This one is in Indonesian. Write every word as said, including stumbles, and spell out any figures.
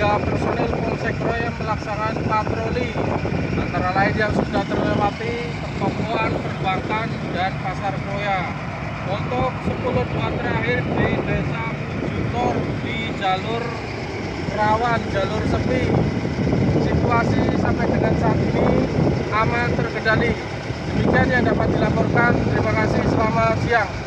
tiga personil Polsek Kroya melaksanakan patroli, antara lain yang sudah terlewati pertokoan, perbankan, dan pasar Kroya. Untuk sepuluh dua terakhir di Desa Pujutor di jalur rawan, jalur sepi, situasi sampai dengan saat ini aman, terkendali. Demikian yang dapat dilaporkan. Terima kasih, selamat siang.